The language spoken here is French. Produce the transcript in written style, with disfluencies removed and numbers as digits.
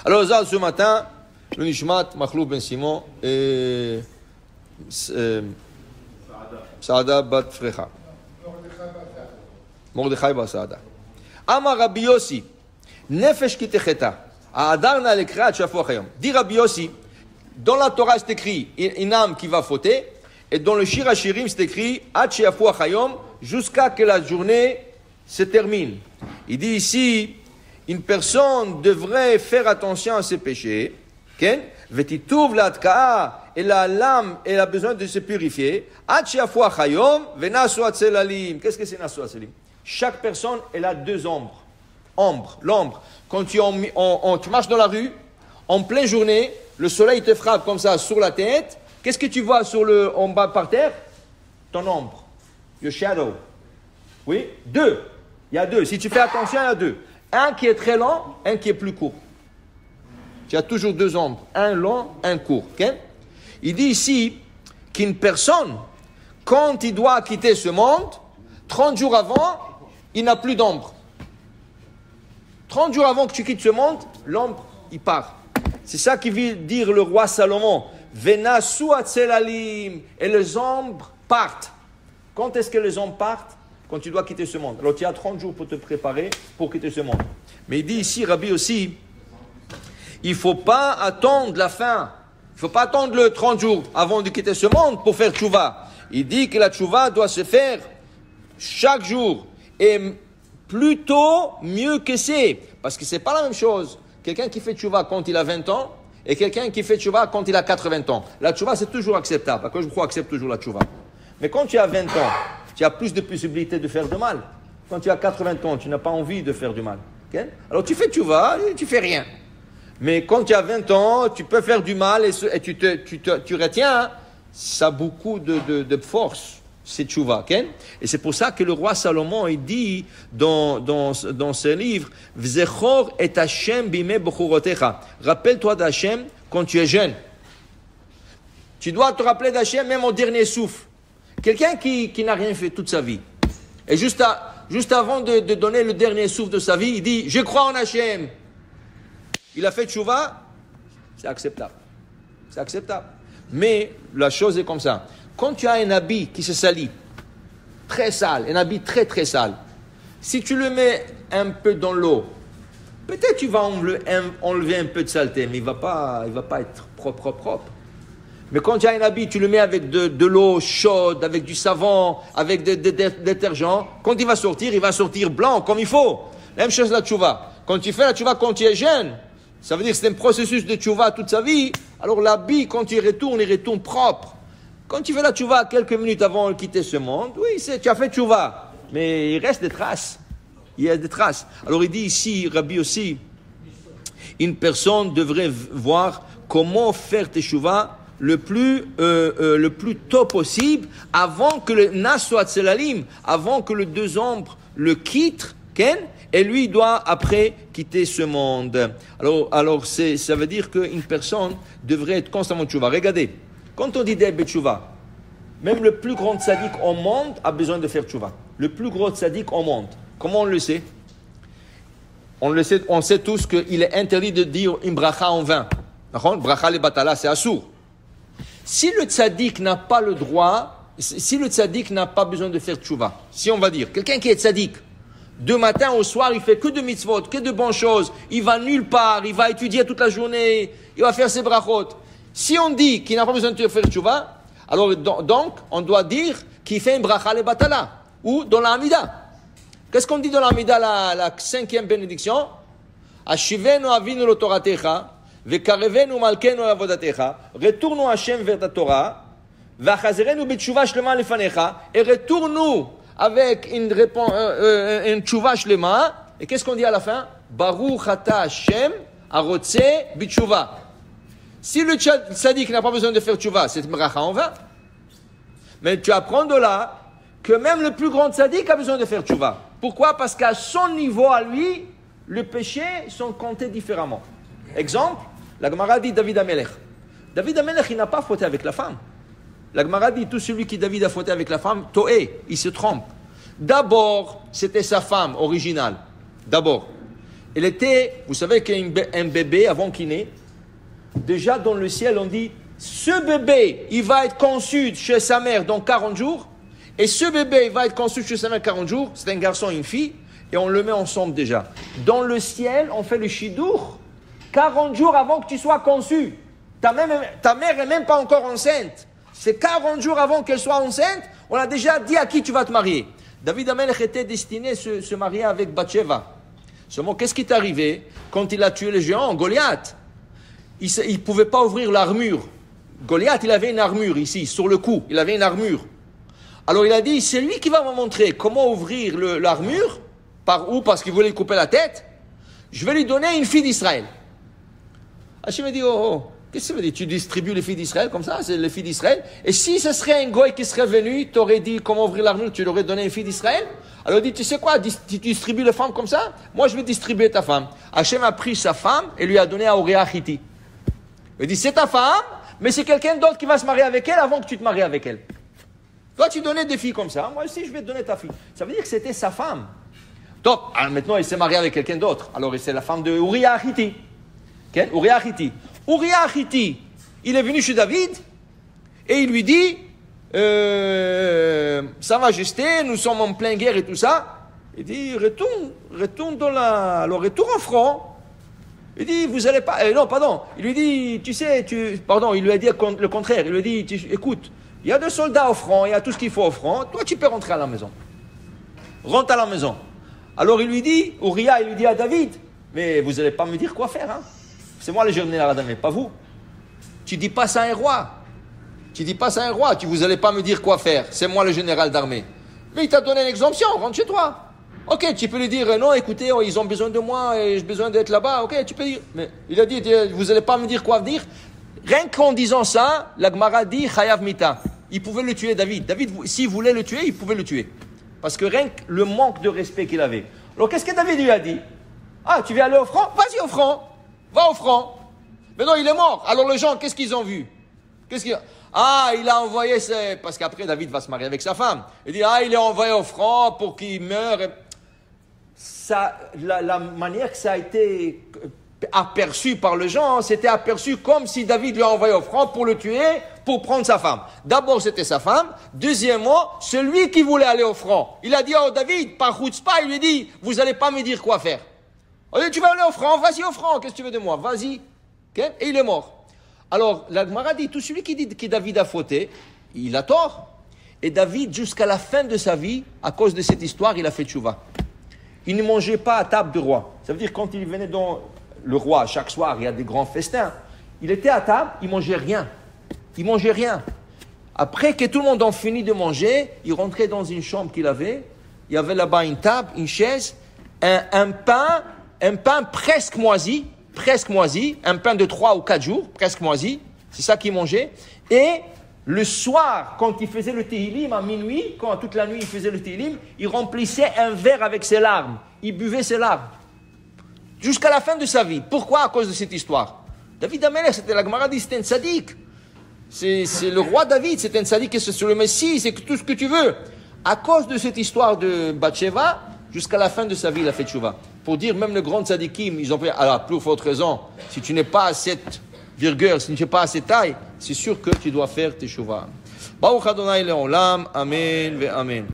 Alors, ce matin, le Nishmat, Makhlouf Ben Simon et Saada Bat Frecha. Mordechai Bat Saada. Amar Rabbi Yossi, Nefesh Kitecheta, Adarna Lekrat Shafua Chayom. Dit Rabbi Yossi, dans la Torah c'est écrit une âme qui va fauter, et dans le Shir HaShirim c'est écrit Ad Shafua Chayom, jusqu'à que la journée se termine. Il dit ici, une personne devrait faire attention à ses péchés. Vetitouv l'adkaa, et la lame, elle a besoin de se purifier. Qu'est-ce que c'est nasu atzelim? Chaque personne, elle a deux ombres. L'ombre. Quand tu marches dans la rue, en pleine journée, le soleil te frappe comme ça sur la tête. Qu'est-ce que tu vois en bas par terre? Ton ombre. Your shadow. Oui? Deux. Il y a deux. Si tu fais attention, il y a deux. Un qui est très long, un qui est plus court. Tu as toujours deux ombres. Un long, un court. Okay? Il dit ici qu'une personne, quand il doit quitter ce monde, 30 jours avant, il n'a plus d'ombre. 30 jours avant que tu quittes ce monde, l'ombre, il part. C'est ça qui veut dire le roi Salomon. Vena suatzelalim. Et les ombres partent. Quand est-ce que les ombres partent? Quand tu dois quitter ce monde. Alors tu as 30 jours pour te préparer pour quitter ce monde. Mais il dit ici, Rabbi aussi, il ne faut pas attendre la fin. Il ne faut pas attendre le 30 jours avant de quitter ce monde pour faire tchouva. Il dit que la tchouva doit se faire chaque jour. Et plutôt mieux que c'est. Parce que ce n'est pas la même chose. Quelqu'un qui fait tchouva quand il a 20 ans et quelqu'un qui fait tchouva quand il a 80 ans. La tchouva, c'est toujours acceptable. Parce que je crois accepte toujours la tchouva. Mais quand tu as 20 ans, tu as plus de possibilités de faire du mal. Quand tu as 80 ans, tu n'as pas envie de faire du mal. Okay? Alors tu fais tchouva et tu fais rien. Mais quand tu as 20 ans, tu peux faire du mal et tu retiens. Ça a beaucoup de force, c'est tchouva. Okay? Et c'est pour ça que le roi Salomon, il dit dans ce livre, V'zechor et Hashem bimei bechorotecha. Rappelle-toi d'Hashem quand tu es jeune. Tu dois te rappeler d'Hashem même au dernier souffle. Quelqu'un qui n'a rien fait toute sa vie. Et juste avant de donner le dernier souffle de sa vie, il dit, je crois en Hachem. Il a fait tchouva, c'est acceptable. C'est acceptable. Mais la chose est comme ça. Quand tu as un habit qui se salit, très sale, un habit très très sale, si tu le mets un peu dans l'eau, peut-être tu vas enlever un peu de saleté, mais il va pas être propre. Mais quand tu as un habit, tu le mets avec de l'eau chaude, avec du savon, avec des détergents. Quand il va sortir blanc comme il faut. La même chose la tchouva. Quand tu fais la tchouva quand tu es jeune, ça veut dire que c'est un processus de tchouva toute sa vie. Alors l'habit, quand il retourne propre. Quand tu fais la tchouva quelques minutes avant de quitter ce monde, oui, tu as fait tchouva. Mais il reste des traces. Il y a des traces. Alors il dit ici, Rabbi aussi, une personne devrait voir comment faire tchouva le plus tôt possible, avant que le nas soit tselalim, avant que les deux ombres le quittent, et lui doit après quitter ce monde. Alors ça veut dire qu'une personne devrait être constamment tchouva. Regardez, quand on dit d'Ebet tchouva, même le plus grand tzaddik au monde a besoin de faire tchouva. Le plus gros tzaddik au monde. Comment on le sait? On sait tous qu'il est interdit de dire une bracha en vain. Bracha le batala, c'est assour. Si le tzaddik n'a pas le droit, si le tzaddik n'a pas besoin de faire tchouva, si on va dire, quelqu'un qui est tzaddik, de matin au soir, il fait que de mitzvot, que de bonnes choses, il va nulle part, il va étudier toute la journée, il va faire ses brachot. Si on dit qu'il n'a pas besoin de faire tchouva, alors donc, on doit dire qu'il fait une bracha le batala, ou dans la Hamida. Qu'est-ce qu'on dit dans la Hamida, la 5e bénédiction? Ashivenu avinu lo toratecha, Vekarevenu malkenu avodatecha, retourne-nous Hachem vers ta Torah, vachazerenu b'tshuva shlema lefanecha, et retourne-nous avec une tshuva shlema, et qu'est-ce qu'on dit à la fin? Baruch ata Hachem arotse b'tshuva. Si le tzaddik n'a pas besoin de faire tshuva, c'est bracha en vain. Mais tu apprends de là que même le plus grand tzaddik a besoin de faire tshuva. Pourquoi? Parce qu'à son niveau à lui, les péchés sont comptés différemment. Exemple, la Gemara dit David Amelech. David Amelech, il n'a pas fauté avec la femme. La Gemara dit tout celui qui David a fauté avec la femme, toé, il se trompe. D'abord, c'était sa femme originale. D'abord. Elle était, vous savez qu'un bébé, avant qu'il naît, déjà dans le ciel, on dit, ce bébé, il va être conçu chez sa mère dans 40 jours, et ce bébé, il va être conçu chez sa mère 40 jours, c'est un garçon et une fille, et on le met ensemble déjà. Dans le ciel, on fait le shidour 40 jours avant que tu sois conçu. Ta mère n'est même pas encore enceinte. C'est 40 jours avant qu'elle soit enceinte, on a déjà dit à qui tu vas te marier. David Amelech était destiné à se marier avec Bathsheba. Seulement, qu'est-ce qui est arrivé quand il a tué le géant, Goliath? Il ne pouvait pas ouvrir l'armure. Goliath, il avait une armure ici, sur le cou. Il avait une armure. Alors il a dit, c'est lui qui va me montrer comment ouvrir l'armure. Par où? Parce qu'il voulait lui couper la tête. Je vais lui donner une fille d'Israël. Hachem m'a dit, qu'est-ce que ça veut dire? Tu distribues les filles d'Israël comme ça? C'est les filles d'Israël. Et si ce serait un goy qui serait venu, t'aurais dit comment ouvrir l'armure, tu lui aurais donné une fille d'Israël? Alors il dit, tu sais quoi, tu distribues les femmes comme ça? Moi je vais distribuer ta femme. Hachem a pris sa femme et lui a donné à Uriah Hitti. Il dit, c'est ta femme, mais c'est quelqu'un d'autre qui va se marier avec elle avant que tu te maries avec elle. Toi tu donnais des filles comme ça, moi aussi je vais te donner ta fille. Ça veut dire que c'était sa femme. Donc, maintenant il s'est marié avec quelqu'un d'autre. Alors c'est la femme de Uriah Hitti. Okay? Uriah Hitti. Uriah Hitti, il est venu chez David et il lui dit, Sa Majesté, nous sommes en pleine guerre et tout ça. Il dit, retourne retourne en front. Il dit, vous allez pas, non, pardon. Il lui dit, tu sais, il lui a dit le contraire. Il lui a dit, écoute, il y a 2 soldats au front, il y a tout ce qu'il faut au front. Toi, tu peux rentrer à la maison. Rentre à la maison. Alors il lui dit, Uriah, il lui dit à David, mais vous n'allez pas me dire quoi faire, hein? C'est moi le général d'armée, pas vous. Tu dis pas ça à un roi. Vous n'allez pas me dire quoi faire. C'est moi le général d'armée. Mais il t'a donné une exemption, rentre chez toi. Ok, tu peux lui dire, non, écoutez, ils ont besoin de moi et j'ai besoin d'être là-bas. Ok, tu peux dire. Mais il a dit, vous n'allez pas me dire quoi dire. Rien qu'en disant ça, la Gemara dit, Chayav Mita. Il pouvait le tuer, David. David, s'il voulait le tuer, il pouvait le tuer. Parce que rien que le manque de respect qu'il avait. Alors qu'est-ce que David lui a dit? Ah, tu veux aller au front? Vas-y au front. Va au front. Mais non, il est mort. Alors les gens, qu'est-ce qu'ils ont vu? Il a envoyé, parce qu'après David va se marier avec sa femme. Il dit, il est envoyé au front pour qu'il meure. La manière que ça a été aperçu par les gens, c'était aperçu comme si David lui a envoyé au front pour le tuer, pour prendre sa femme. D'abord, c'était sa femme. Deuxièmement, celui qui voulait aller au front. Il a dit, David, par chutzpah, il lui dit, vous n'allez pas me dire quoi faire. Il dit, tu vas aller au front, vas-y au front, qu'est-ce que tu veux de moi? Vas-y. Okay? Et il est mort. Alors, la Gemara dit, tout celui qui dit que David a fauté, il a tort. Et David, jusqu'à la fin de sa vie, à cause de cette histoire, il a fait tchouva. Il ne mangeait pas à table de roi. Ça veut dire quand il venait dans le roi, chaque soir, il y a des grands festins. Il était à table, il mangeait rien. Après que tout le monde a fini de manger, il rentrait dans une chambre qu'il avait. Il y avait là-bas une table, une chaise, un pain presque moisi, un pain de 3 ou 4 jours, presque moisi. C'est ça qu'il mangeait. Et le soir, quand il faisait le Tehillim, à minuit, quand toute la nuit il faisait le Tehillim, il remplissait un verre avec ses larmes. Il buvait ses larmes. Jusqu'à la fin de sa vie. Pourquoi? À cause de cette histoire. David Amelech, c'était la Gemara dit, c'était un tzaddik. C'est le roi David, c'est un tzaddik, c'est sur le Messie, c'est tout ce que tu veux. À cause de cette histoire de Bathsheba, jusqu'à la fin de sa vie, il a fait tchouva. Pour dire, même le grand tzaddikim, ils ont fait, alors, plus forte raison, si tu n'es pas à cette virgule, si tu n'es pas à cette taille, c'est sûr que tu dois faire tes tchouva. Baruch Adonai Leolam, Amen ve Amen.